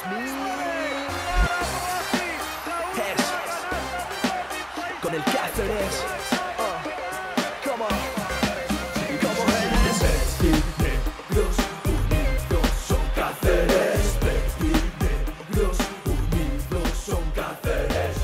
Con el Cáceres. Como Pepinegros unidos son Cáceres. Pepinegros unidos son Cáceres.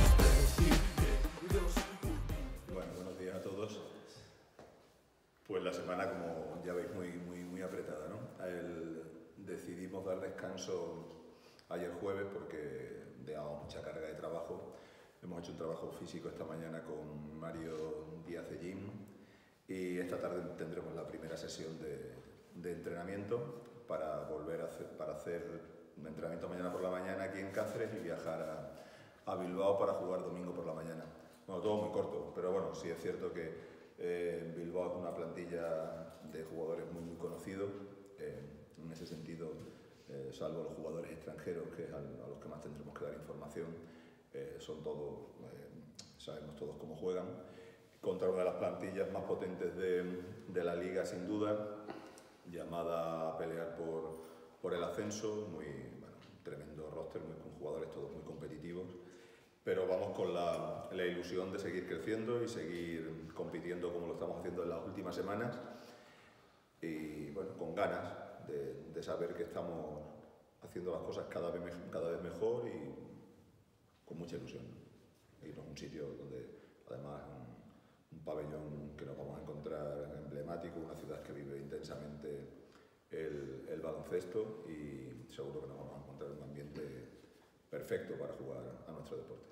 Bueno, buenos días a todos. Pues la semana, como ya veis, muy apretada, ¿no? Decidimos dar descanso ayer jueves porque llevamos mucha carga de trabajo. Hemos hecho un trabajo físico esta mañana con Mario Díaz de Gym y esta tarde tendremos la primera sesión de entrenamiento para volver a hacer un entrenamiento mañana por la mañana aquí en Cáceres y viajar a Bilbao para jugar domingo por la mañana. Bueno, todo muy corto, pero bueno, sí es cierto que Bilbao es una plantilla de jugadores muy conocidos. En ese sentido, salvo los jugadores extranjeros, que es a los que más tendremos que dar información, son todos, sabemos todos cómo juegan, contra una de las plantillas más potentes de la liga, sin duda, llamada a pelear por el ascenso. Tremendo roster, con jugadores todos muy competitivos, pero vamos con la ilusión de seguir creciendo y seguir compitiendo como lo estamos haciendo en las últimas semanas y bueno, con ganas de saber que estamos haciendo las cosas cada vez mejor y con mucha ilusión. Irnos a un sitio donde además un pabellón que nos vamos a encontrar emblemático, una ciudad que vive intensamente el baloncesto y seguro que nos vamos a encontrar un ambiente perfecto para jugar a nuestro deporte.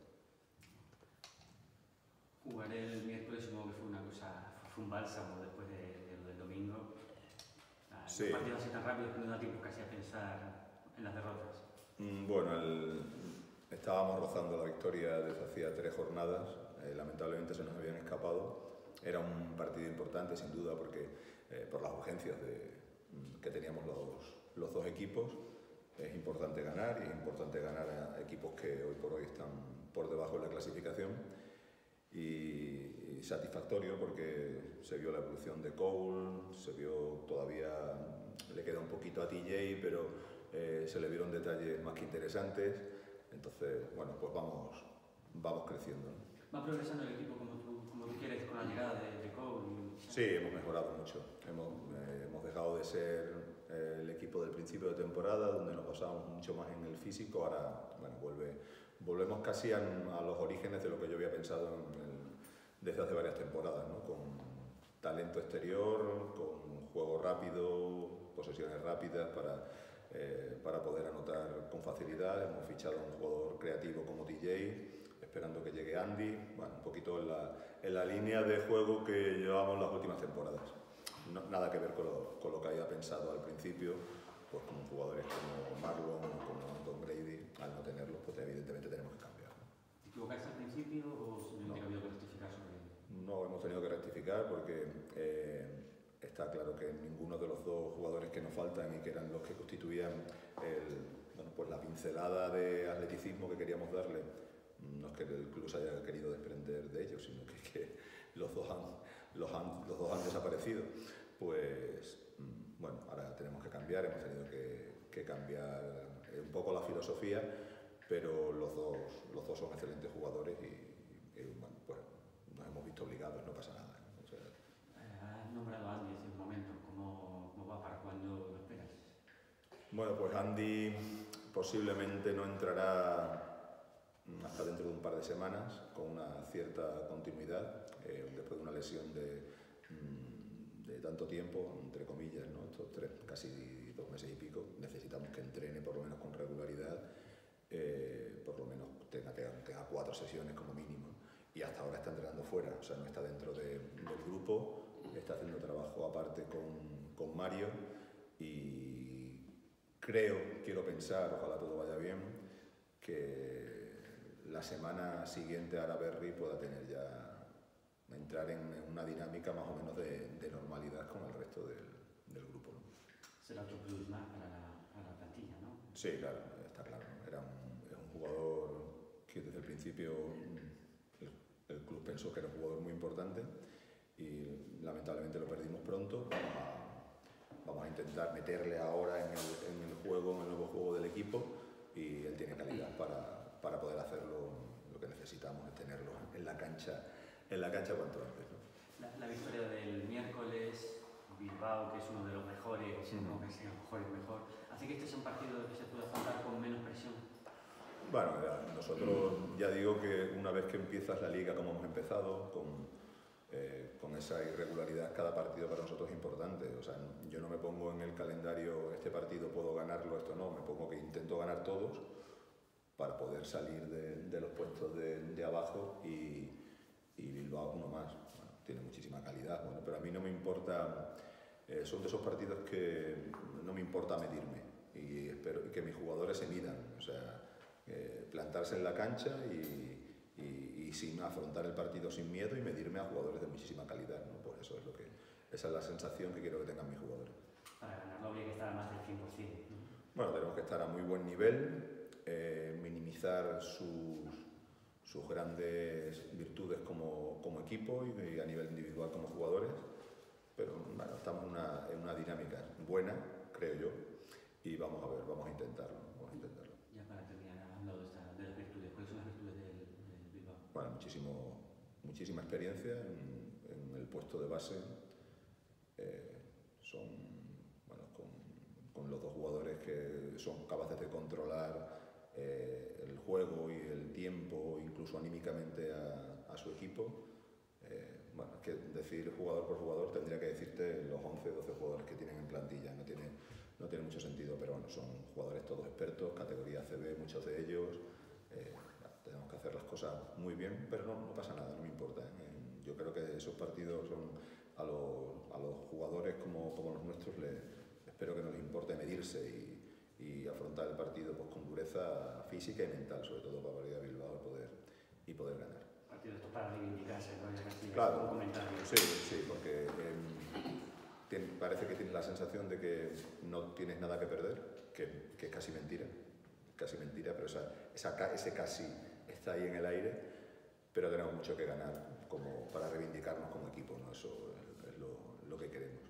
Jugar el miércoles supongo que fue un bálsamo después de lo del domingo. Sí. Un partido así tan rápido que no da tiempo casi a pensar en las derrotas. Estábamos rozando la victoria desde hacía 3 jornadas, lamentablemente se nos habían escapado. Era un partido importante sin duda porque por las urgencias que teníamos los dos equipos. Es importante ganar y es importante ganar a equipos que hoy por hoy están por debajo de la clasificación y satisfactorio porque se vio la evolución de Cole, se vio todavía, le queda un poquito a TJ, pero se le vieron detalles más que interesantes. Entonces, bueno, pues vamos creciendo, ¿no? ¿Va progresando el equipo como tú quieres con la llegada de Cole? Sí, hemos mejorado mucho. Hemos dejado de ser el equipo del principio de temporada, donde nos basábamos mucho más en el físico. Ahora, bueno, volvemos casi a los orígenes de lo que yo había pensado desde hace varias temporadas, ¿no? Con talento exterior, con juego rápido, posesiones rápidas para poder anotar con facilidad. Hemos fichado a un jugador creativo como TJ, esperando que llegue Andy, bueno, un poquito en la línea de juego que llevamos las últimas temporadas. Nada que ver con lo que había pensado al principio, pues con jugadores como Marlon o como Tom Brady. Al no tenerlos, pues evidentemente tenemos que cambiar. ¿Te equivocaste al principio o simplemente ha habido que rectificar sobre ello? No, hemos tenido que rectificar porque está claro que ninguno de los dos jugadores que nos faltan y que eran los que constituían pues la pincelada de atleticismo que queríamos darle, no es que el club se haya querido desprender de ellos, sino que los dos han desaparecido. Pues bueno, ahora tenemos que cambiar, hemos tenido que cambiar un poco la filosofía, pero los dos son excelentes jugadores y bueno, pues nos hemos visto obligados, no pasa nada. O sea, has nombrado a Andy hace un momento, ¿cómo va? ¿Para cuándo lo esperas? Bueno, pues Andy posiblemente no entrará hasta dentro de un par de semanas con una cierta continuidad, después de una lesión de tanto tiempo, entre comillas, ¿no? Estos casi 2 meses y pico. Necesitamos que entrene por lo menos con regularidad, por lo menos tenga 4 sesiones como mínimo, y hasta ahora está entrenando fuera, o sea, no está dentro del grupo, está haciendo trabajo aparte con Mario y quiero pensar, ojalá todo vaya bien, que la semana siguiente a Araberri pueda entrar en una dinámica más o menos de normalidad con el resto del grupo, ¿no? Será otro plus más para la plantilla, ¿no? Sí, claro, está claro. Es un jugador que desde el principio el club pensó que era un jugador muy importante y lamentablemente lo perdimos pronto. Vamos a intentar meterle ahora en el nuevo juego del equipo, y él tiene calidad para poder hacerlo. Lo que necesitamos es tenerlo en la cancha cuanto antes, ¿no? La victoria del miércoles, Bilbao, que es uno de los mejores, no que sea mejor, hace que este sea un partido que se pueda afrontar con menos presión. Bueno, nosotros ya digo que una vez que empiezas la liga como hemos empezado, con esa irregularidad, cada partido para nosotros es importante. O sea, yo no me pongo en el calendario, este partido puedo ganarlo, esto no, me pongo que intento ganar todos para poder salir de los puestos de abajo y Bilbao uno más. Bueno, tiene muchísima calidad, bueno, pero a mí no me importa, son de esos partidos que no me importa medirme y espero que mis jugadores se midan, o sea, plantarse en la cancha y sin afrontar el partido sin miedo y medirme a jugadores de muchísima calidad, ¿no? Pues eso es esa es la sensación que quiero que tengan mis jugadores. Para ganarlo habría que estar a más del 100%, ¿no? Bueno, tenemos que estar a muy buen nivel, minimizar sus grandes virtudes como equipo y a nivel individual como jugadores, pero bueno, estamos en una dinámica buena, creo yo, y vamos a intentarlo. Ya para terminar, hablando de las virtudes, ¿cuáles son las virtudes del Bilbao? Bueno, muchísima experiencia en el puesto de base. Son, bueno, con los dos jugadores que son capaces de controlar el juego y el tiempo, incluso anímicamente a su equipo. Bueno, es que decir jugador por jugador tendría que decirte los 11 12 jugadores que tienen en plantilla, no tiene mucho sentido, pero bueno, son jugadores todos expertos, categoría CB, muchos de ellos. Tenemos que hacer las cosas muy bien, pero no pasa nada, no me importa. Yo creo que esos partidos son a los jugadores como los nuestros, espero que no les importe medirse y afrontar el partido pues, con dureza física y mental, sobre todo para ir a Bilbao y poder ganar. Partido esto para reivindicarse, ¿no? Ya casi Claro, un comentario. sí, porque parece que tienes la sensación de que no tienes nada que perder, que es casi mentira, pero ese casi está ahí en el aire, pero tenemos mucho que ganar como para reivindicarnos como equipo, ¿no? Eso es lo que queremos.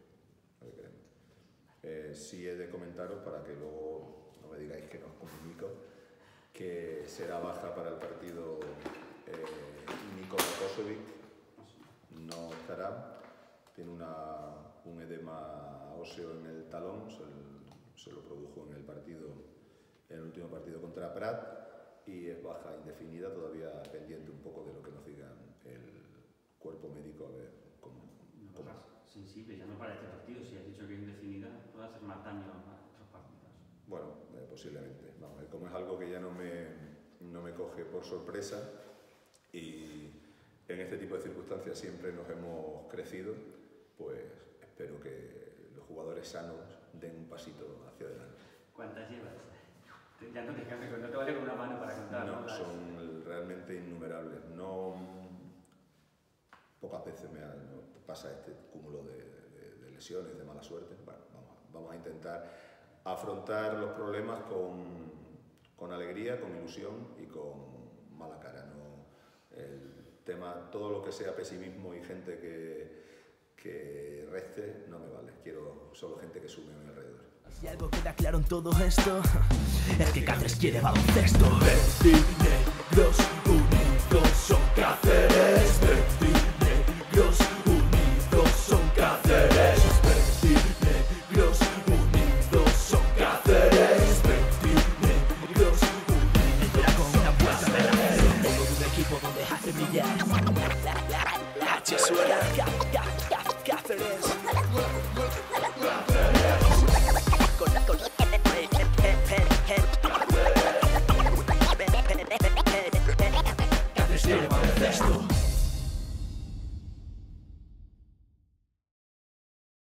Sí he de comentaros, para que luego no me digáis que no os comunico, que será baja para el partido Nikola Kosovic, no estará, tiene un edema óseo en el talón, se lo produjo en el último partido contra Prat y es baja indefinida, todavía pendiente un poco de lo que nos digan el cuerpo médico, a ver cómo. Sensible, ya no para este partido, si has dicho que es indefinida, puede hacer más daño a otros partidos. Bueno, posiblemente. Vamos, como es algo que ya no me coge por sorpresa y en este tipo de circunstancias siempre nos hemos crecido, pues espero que los jugadores sanos den un pasito hacia adelante. ¿Cuántas llevas? Ya no te vale con una mano para contar. No, son realmente innumerables. Pocas veces pasa este cúmulo de lesiones, de mala suerte. Bueno, vamos a intentar afrontar los problemas con alegría, con ilusión y con mala cara. El tema, todo lo que sea pesimismo y gente que reste, no me vale. Quiero solo gente que sume a mi alrededor. Si algo queda claro en todo esto, es que Cáceres quiere baloncesto. Negros unidos son Cáceres.